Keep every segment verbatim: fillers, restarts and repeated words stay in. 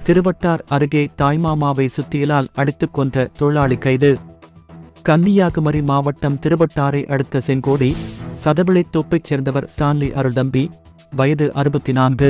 திருவட்டார் அருகே தாய்மாமாவை சுத்தியலால் அடித்துக் கொன்ற தொழிலாளி கைது. கன்னியாகுமரி மாவட்டம் திருவட்டாரை அடுத்த செங்கோடி சதவிளைத்தோப்பைச் சேர்ந்தவர் ஸ்டான்லி அருள்தம்பி, வயது அறுபத்தி நான்கு.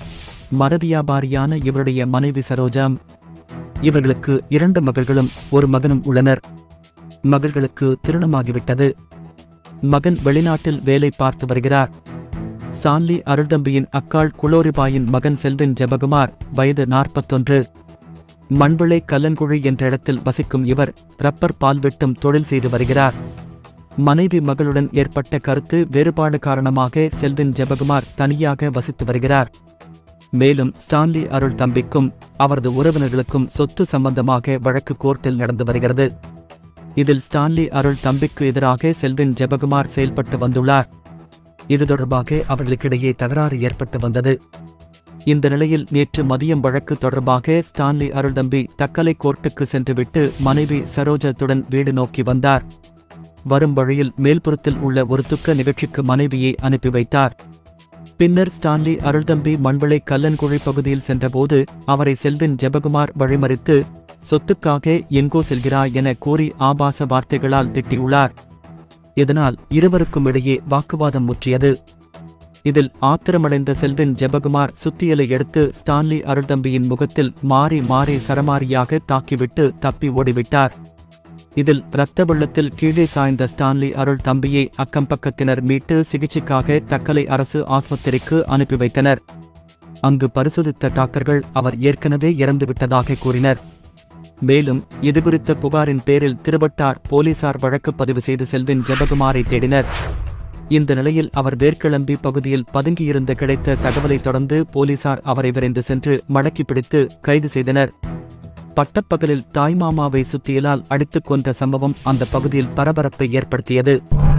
மர வியாபாரியான இவருடைய மனைவி சரோஜா. இவர்களுக்கு இரண்டு மகள்களும் ஒரு மகனும் உள்ளனர். மகள்களுக்கு திருமணமாகிவிட்டது. மகன் வெளிநாட்டில் வேலை பார்த்து வருகிறார். ஸ்டான்லி அருள்தம்பியின் அக்காள் குளோரிபாயின் மகன் செல்வின் ஜெபகுமார், வயது நாற்பத்தொன்று. மண்விளை கல்லன்குழி என்ற இடத்தில் வசிக்கும் இவர் ரப்பர் பால் வெட்டும் தொழில் செய்து வருகிறார். மனைவி மகளுடன் ஏற்பட்ட கருத்து வேறுபாடு காரணமாக செல்வின் ஜெபகுமார் தனியாக வசித்து வருகிறார். மேலும் ஸ்டான்லி அருள் தம்பிக்கும் அவரது உறவினர்களுக்கும் சொத்து சம்பந்தமாக வழக்கு கோர்ட்டில் நடந்து வருகிறது. இதில் ஸ்டான்லி அருள் தம்பிக்கு எதிராக செல்வின் ஜெபகுமார் செயல்பட்டு வந்துள்ளார். இது தொடர்பாக அவர்களுக்கிடையே தகராறு ஏற்பட்டு வந்தது. இந்த நிலையில் நேற்று மதியம் வழக்கு தொடர்பாக ஸ்டான்லி அருள்தம்பி தக்கலை கோர்ட்டுக்கு சென்றுவிட்டு மனைவி சரோஜத்துடன் வீடு நோக்கி வந்தார். வரும் வழியில் மேல்புறத்தில் உள்ள ஒரு துக்க நிகழ்ச்சிக்கு மனைவியை அனுப்பி வைத்தார். பின்னர் ஸ்டான்லி அருள்தம்பி மண்விளை கல்லன்குழி பகுதியில் சென்றபோது அவரை செல்வின் ஜெபகுமார் வழிமறித்து சொத்துக்காக எங்கோ செல்கிறாய் என கூறி ஆபாச வார்த்தைகளால் திட்டியுள்ளார். இதனால் இருவருக்கும் இடையே வாக்குவாதம் முற்றியது. இதில் ஆத்திரமடைந்த செல்வின் ஜெபகுமார் சுத்தியலை எடுத்து ஸ்டான்லி அருள்தம்பியின் முகத்தில் மாறி மாறி சரமாரியாக தாக்கிவிட்டு தப்பி ஓடிவிட்டார். இதில் இரத்த வெள்ளத்தில் கீழே சாய்ந்த ஸ்டான்லி அருள் தம்பியை அக்கம்பக்கத்தினர் மீட்டு சிகிச்சைக்காக தக்கலை அரசு ஆஸ்பத்திரிக்கு அனுப்பி வைத்தனர். அங்கு பரிசோதித்த டாக்டர்கள் அவர் ஏற்கனவே இறந்துவிட்டதாக கூறினர். மேலும் இதுகுறித்த புகாரின் பேரில் திருவட்டார் போலீசார் வழக்கு பதிவு செய்து செல்வின் ஜெபகுமாரை தேடினர். இந்த நிலையில் அவர் வேர்க்கிளம்பி பகுதியில் பதுங்கியிருந்த கிடைத்த தகவலை தொடர்ந்து போலீசார் அவரை விரைந்து சென்று மடக்கி பிடித்து கைது செய்தனர். பட்டப்பகலில் தாய்மாமாவை சுத்தியலால் அடித்துக் கொன்ற சம்பவம் அந்த பகுதியில் பரபரப்பை ஏற்படுத்தியது.